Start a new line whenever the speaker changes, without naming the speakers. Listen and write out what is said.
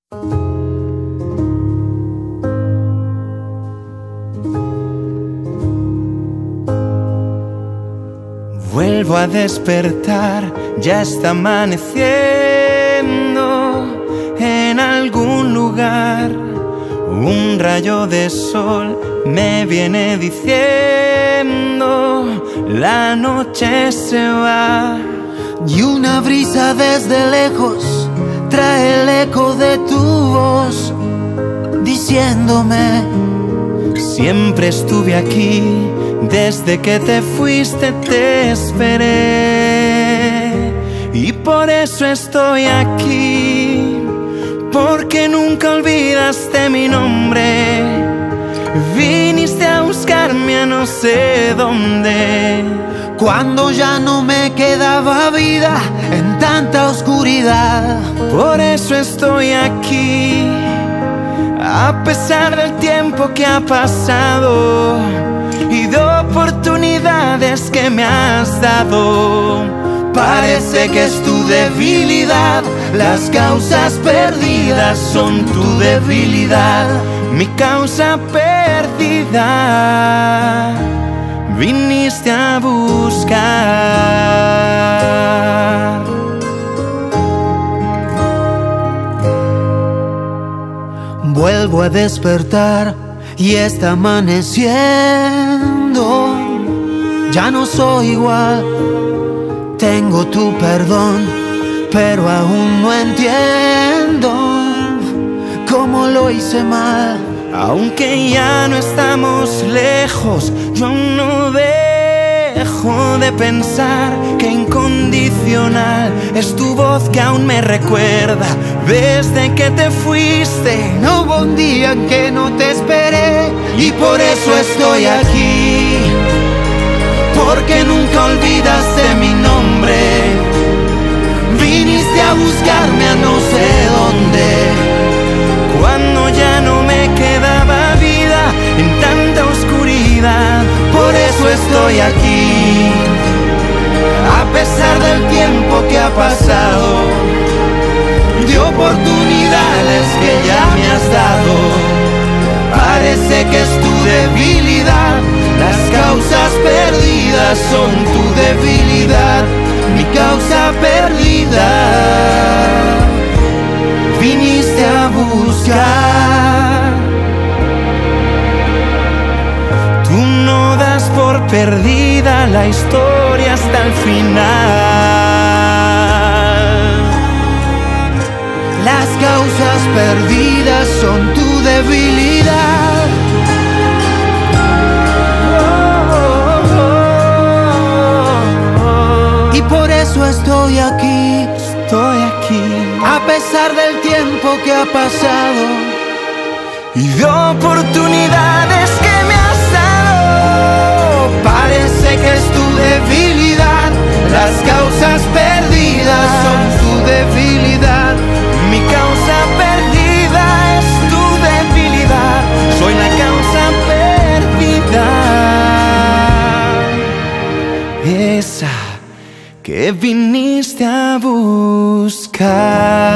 Vuelvo a despertar, ya está amaneciendo en algún lugar. Un rayo de sol me viene diciendo: la noche se va.
Y una brisa desde lejos trae el eco de tu voz, diciéndome:
siempre estuve aquí, desde que te fuiste te esperé. Y por eso estoy aquí, porque nunca olvidaste mi nombre. Viniste a buscarme a no sé dónde,
cuando ya no me quedaba vida en tanta oscuridad.
Por eso estoy aquí, a pesar del tiempo que ha pasado y de oportunidades que me has dado.
Parece que es tu debilidad, las causas perdidas son tu debilidad.
Mi causa perdida viniste a buscar.
Vuelvo a despertar y está amaneciendo. Ya no soy igual, tengo tu perdón, pero aún no entiendo cómo lo hice mal.
Aunque ya no estamos lejos, yo aún no dejo de pensar que incondicional es tu voz que aún me recuerda. Desde que te fuiste,
no hubo un día en que no te esperé, y por eso estoy aquí, porque nunca olvidaste mi nombre. Viniste a buscarme a no sé dónde,
cuando ya no me quedaba vida en tanta oscuridad.
Por eso estoy aquí, a pesar del tiempo que ha pasado, de oportunidades que ya me has dado. Parece que es tu debilidad, las causas perdidas son tu debilidad. Mi causa perdida viniste a buscar.
Tú no das por perdida la historia hasta el final.
Las causas perdidas son tu debilidad. Y por eso estoy aquí, a pesar del tiempo que ha pasado
y de oportunidades que me has dado.
Parece que es tu debilidad, las causas perdidas son tu debilidad.
Mi causa perdida es tu debilidad, soy la causa perdida, esa que viniste a buscar.